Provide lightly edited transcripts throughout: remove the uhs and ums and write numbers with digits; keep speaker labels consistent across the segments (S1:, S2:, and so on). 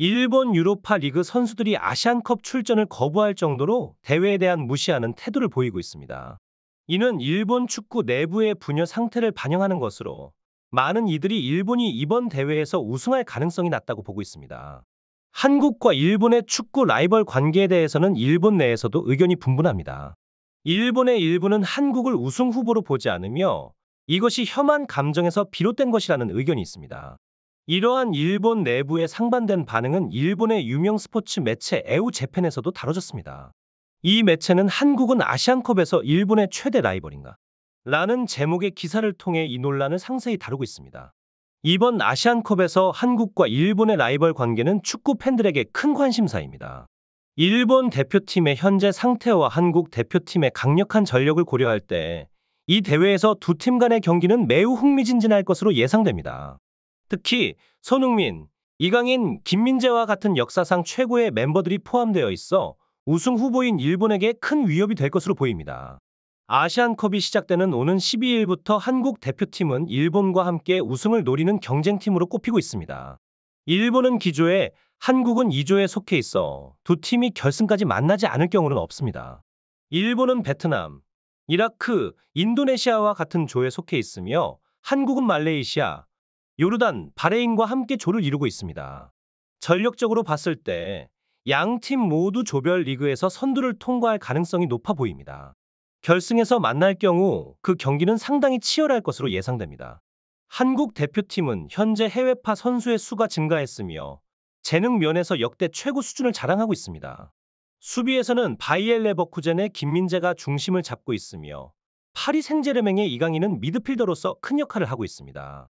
S1: 일본 유로파 리그 선수들이 아시안컵 출전을 거부할 정도로 대회에 대한 무시하는 태도를 보이고 있습니다. 이는 일본 축구 내부의 분열 상태를 반영하는 것으로 많은 이들이 일본이 이번 대회에서 우승할 가능성이 낮다고 보고 있습니다. 한국과 일본의 축구 라이벌 관계에 대해서는 일본 내에서도 의견이 분분합니다. 일본의 일부는 한국을 우승 후보로 보지 않으며 이것이 혐한 감정에서 비롯된 것이라는 의견이 있습니다. 이러한 일본 내부의 상반된 반응은 일본의 유명 스포츠 매체 에우 재팬에서도 다뤄졌습니다. 이 매체는 한국은 아시안컵에서 일본의 최대 라이벌인가? 라는 제목의 기사를 통해 이 논란을 상세히 다루고 있습니다. 이번 아시안컵에서 한국과 일본의 라이벌 관계는 축구 팬들에게 큰 관심사입니다. 일본 대표팀의 현재 상태와 한국 대표팀의 강력한 전력을 고려할 때 이 대회에서 두 팀 간의 경기는 매우 흥미진진할 것으로 예상됩니다. 특히 손흥민, 이강인, 김민재와 같은 역사상 최고의 멤버들이 포함되어 있어 우승 후보인 일본에게 큰 위협이 될 것으로 보입니다. 아시안컵이 시작되는 오는 12일부터 한국 대표팀은 일본과 함께 우승을 노리는 경쟁팀으로 꼽히고 있습니다. 일본은 기조에, 한국은 2조에 속해 있어 두 팀이 결승까지 만나지 않을 경우는 없습니다. 일본은 베트남, 이라크, 인도네시아와 같은 조에 속해 있으며 한국은 말레이시아, 요르단, 바레인과 함께 조를 이루고 있습니다. 전력적으로 봤을 때 양 팀 모두 조별 리그에서 선두를 통과할 가능성이 높아 보입니다. 결승에서 만날 경우 그 경기는 상당히 치열할 것으로 예상됩니다. 한국 대표팀은 현재 해외파 선수의 수가 증가했으며 재능 면에서 역대 최고 수준을 자랑하고 있습니다. 수비에서는 바이엘 레버쿠젠의 김민재가 중심을 잡고 있으며 파리 생제르맹의 이강인은 미드필더로서 큰 역할을 하고 있습니다.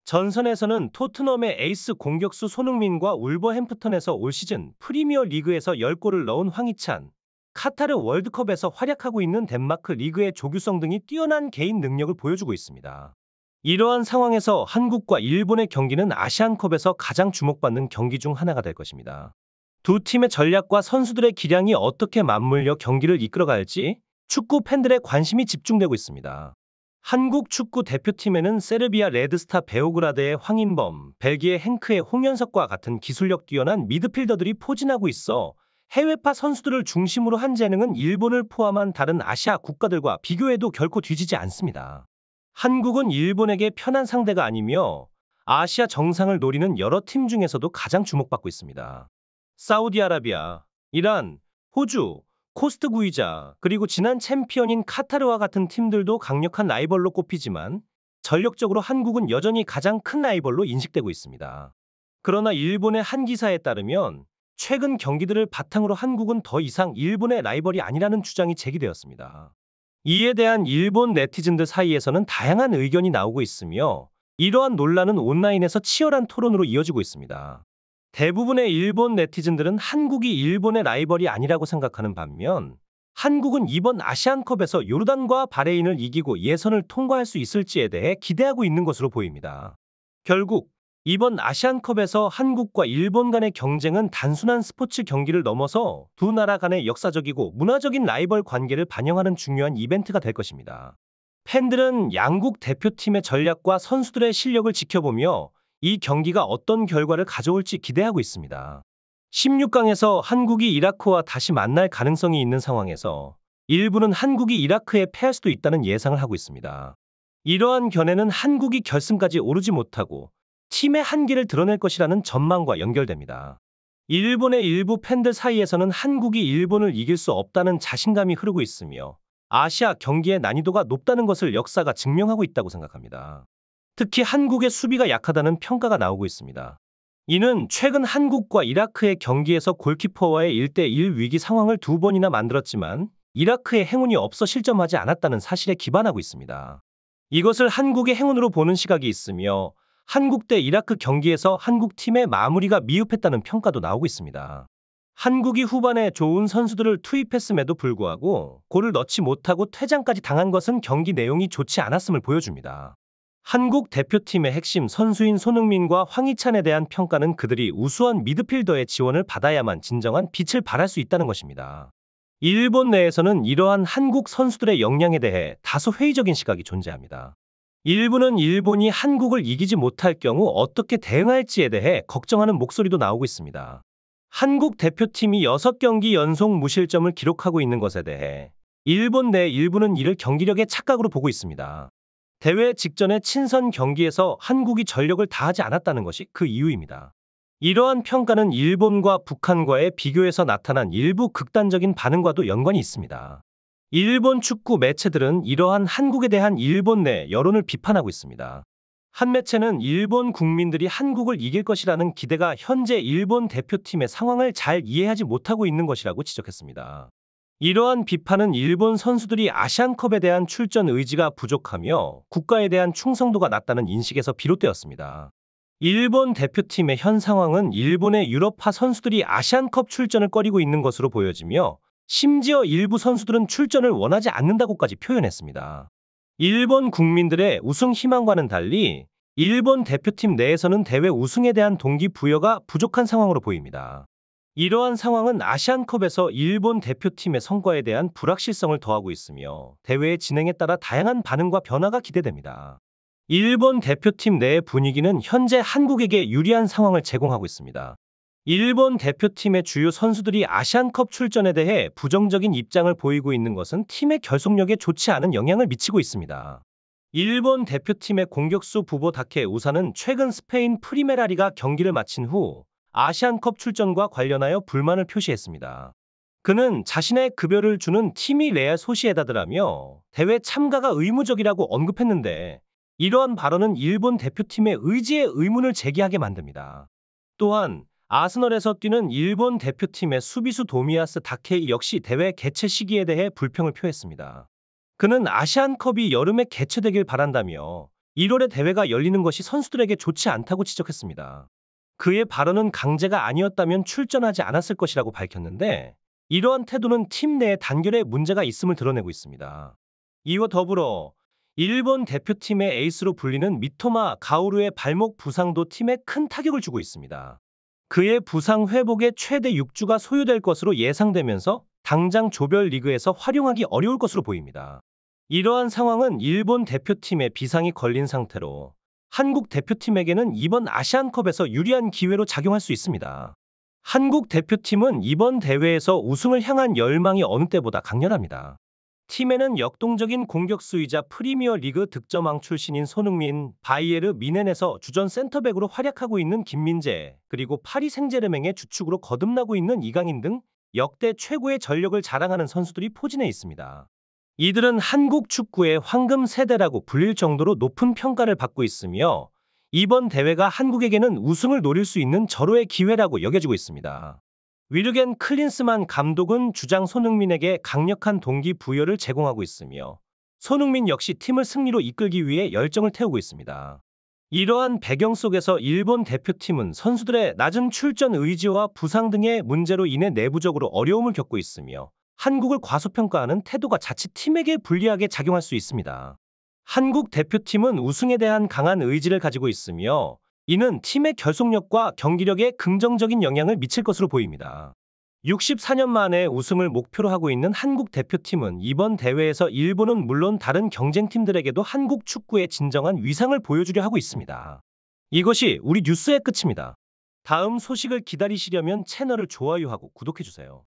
S1: 전선에서는 토트넘의 에이스 공격수 손흥민과 울버햄프턴에서 올 시즌 프리미어 리그에서 10골을 넣은 황희찬, 카타르 월드컵에서 활약하고 있는 덴마크 리그의 조규성 등이 뛰어난 개인 능력을 보여주고 있습니다. 이러한 상황에서 한국과 일본의 경기는 아시안컵에서 가장 주목받는 경기 중 하나가 될 것입니다. 두 팀의 전략과 선수들의 기량이 어떻게 맞물려 경기를 이끌어갈지 축구 팬들의 관심이 집중되고 있습니다. 한국 축구 대표팀에는 세르비아 레드스타 베오그라드의 황인범, 벨기에 행크의 홍현석과 같은 기술력 뛰어난 미드필더들이 포진하고 있어 해외파 선수들을 중심으로 한 재능은 일본을 포함한 다른 아시아 국가들과 비교해도 결코 뒤지지 않습니다. 한국은 일본에게 편한 상대가 아니며 아시아 정상을 노리는 여러 팀 중에서도 가장 주목받고 있습니다. 사우디아라비아, 이란, 호주, 코스트구이자 그리고 지난 챔피언인 카타르와 같은 팀들도 강력한 라이벌로 꼽히지만 전력적으로 한국은 여전히 가장 큰 라이벌로 인식되고 있습니다. 그러나 일본의 한 기사에 따르면 최근 경기들을 바탕으로 한국은 더 이상 일본의 라이벌이 아니라는 주장이 제기되었습니다. 이에 대한 일본 네티즌들 사이에서는 다양한 의견이 나오고 있으며 이러한 논란은 온라인에서 치열한 토론으로 이어지고 있습니다. 대부분의 일본 네티즌들은 한국이 일본의 라이벌이 아니라고 생각하는 반면 한국은 이번 아시안컵에서 요르단과 바레인을 이기고 예선을 통과할 수 있을지에 대해 기대하고 있는 것으로 보입니다. 결국 이번 아시안컵에서 한국과 일본 간의 경쟁은 단순한 스포츠 경기를 넘어서 두 나라 간의 역사적이고 문화적인 라이벌 관계를 반영하는 중요한 이벤트가 될 것입니다. 팬들은 양국 대표팀의 전략과 선수들의 실력을 지켜보며 이 경기가 어떤 결과를 가져올지 기대하고 있습니다. 16강에서 한국이 이라크와 다시 만날 가능성이 있는 상황에서 일부는 한국이 이라크에 패할 수도 있다는 예상을 하고 있습니다. 이러한 견해는 한국이 결승까지 오르지 못하고 팀의 한계를 드러낼 것이라는 전망과 연결됩니다. 일본의 일부 팬들 사이에서는 한국이 일본을 이길 수 없다는 자신감이 흐르고 있으며 아시아 경기의 난이도가 높다는 것을 역사가 증명하고 있다고 생각합니다. 특히 한국의 수비가 약하다는 평가가 나오고 있습니다. 이는 최근 한국과 이라크의 경기에서 골키퍼와의 1대1 위기 상황을 두 번이나 만들었지만 이라크의 행운이 없어 실점하지 않았다는 사실에 기반하고 있습니다. 이것을 한국의 행운으로 보는 시각이 있으며 한국 대 이라크 경기에서 한국 팀의 마무리가 미흡했다는 평가도 나오고 있습니다. 한국이 후반에 좋은 선수들을 투입했음에도 불구하고 골을 넣지 못하고 퇴장까지 당한 것은 경기 내용이 좋지 않았음을 보여줍니다. 한국 대표팀의 핵심 선수인 손흥민과 황희찬에 대한 평가는 그들이 우수한 미드필더의 지원을 받아야만 진정한 빛을 발할 수 있다는 것입니다. 일본 내에서는 이러한 한국 선수들의 역량에 대해 다소 회의적인 시각이 존재합니다. 일부는 일본이 한국을 이기지 못할 경우 어떻게 대응할지에 대해 걱정하는 목소리도 나오고 있습니다. 한국 대표팀이 6경기 연속 무실점을 기록하고 있는 것에 대해 일본 내 일부는 이를 경기력의 착각으로 보고 있습니다. 대회 직전의 친선 경기에서 한국이 전력을 다하지 않았다는 것이 그 이유입니다. 이러한 평가는 일본과 북한과의 비교에서 나타난 일부 극단적인 반응과도 연관이 있습니다. 일본 축구 매체들은 이러한 한국에 대한 일본 내 여론을 비판하고 있습니다. 한 매체는 일본 국민들이 한국을 이길 것이라는 기대가 현재 일본 대표팀의 상황을 잘 이해하지 못하고 있는 것이라고 지적했습니다. 이러한 비판은 일본 선수들이 아시안컵에 대한 출전 의지가 부족하며 국가에 대한 충성도가 낮다는 인식에서 비롯되었습니다. 일본 대표팀의 현 상황은 일본의 유럽파 선수들이 아시안컵 출전을 꺼리고 있는 것으로 보여지며 심지어 일부 선수들은 출전을 원하지 않는다고까지 표현했습니다. 일본 국민들의 우승 희망과는 달리 일본 대표팀 내에서는 대회 우승에 대한 동기부여가 부족한 상황으로 보입니다. 이러한 상황은 아시안컵에서 일본 대표팀의 성과에 대한 불확실성을 더하고 있으며 대회의 진행에 따라 다양한 반응과 변화가 기대됩니다. 일본 대표팀 내의 분위기는 현재 한국에게 유리한 상황을 제공하고 있습니다. 일본 대표팀의 주요 선수들이 아시안컵 출전에 대해 부정적인 입장을 보이고 있는 것은 팀의 결속력에 좋지 않은 영향을 미치고 있습니다. 일본 대표팀의 공격수 부보 다케 우사는 최근 스페인 프리메라리가 경기를 마친 후 아시안컵 출전과 관련하여 불만을 표시했습니다. 그는 자신의 급여를 주는 팀이 레알 소시에다드라며 대회 참가가 의무적이라고 언급했는데 이러한 발언은 일본 대표팀의 의지에 의문을 제기하게 만듭니다. 또한 아스널에서 뛰는 일본 대표팀의 수비수 도미야스 다케이 역시 대회 개최 시기에 대해 불평을 표했습니다. 그는 아시안컵이 여름에 개최되길 바란다며 1월에 대회가 열리는 것이 선수들에게 좋지 않다고 지적했습니다. 그의 발언은 강제가 아니었다면 출전하지 않았을 것이라고 밝혔는데 이러한 태도는 팀 내에 단결에 문제가 있음을 드러내고 있습니다. 이와 더불어 일본 대표팀의 에이스로 불리는 미토마 가오루의 발목 부상도 팀에 큰 타격을 주고 있습니다. 그의 부상 회복에 최대 6주가 소요될 것으로 예상되면서 당장 조별리그에서 활용하기 어려울 것으로 보입니다. 이러한 상황은 일본 대표팀의 비상이 걸린 상태로 한국 대표팀에게는 이번 아시안컵에서 유리한 기회로 작용할 수 있습니다. 한국 대표팀은 이번 대회에서 우승을 향한 열망이 어느 때보다 강렬합니다. 팀에는 역동적인 공격수이자 프리미어리그 득점왕 출신인 손흥민, 바이에르 미넨에서 주전 센터백으로 활약하고 있는 김민재, 그리고 파리 생제르맹의 주축으로 거듭나고 있는 이강인 등 역대 최고의 전력을 자랑하는 선수들이 포진해 있습니다. 이들은 한국 축구의 황금 세대라고 불릴 정도로 높은 평가를 받고 있으며 이번 대회가 한국에게는 우승을 노릴 수 있는 절호의 기회라고 여겨지고 있습니다. 위르겐 클린스만 감독은 주장 손흥민에게 강력한 동기부여를 제공하고 있으며 손흥민 역시 팀을 승리로 이끌기 위해 열정을 태우고 있습니다. 이러한 배경 속에서 일본 대표팀은 선수들의 낮은 출전 의지와 부상 등의 문제로 인해 내부적으로 어려움을 겪고 있으며 한국을 과소평가하는 태도가 자칫 팀에게 불리하게 작용할 수 있습니다. 한국 대표팀은 우승에 대한 강한 의지를 가지고 있으며 이는 팀의 결속력과 경기력에 긍정적인 영향을 미칠 것으로 보입니다. 64년 만에 우승을 목표로 하고 있는 한국 대표팀은 이번 대회에서 일본은 물론 다른 경쟁팀들에게도 한국 축구의 진정한 위상을 보여주려 하고 있습니다. 이것이 우리 뉴스의 끝입니다. 다음 소식을 기다리시려면 채널을 좋아요하고 구독해주세요.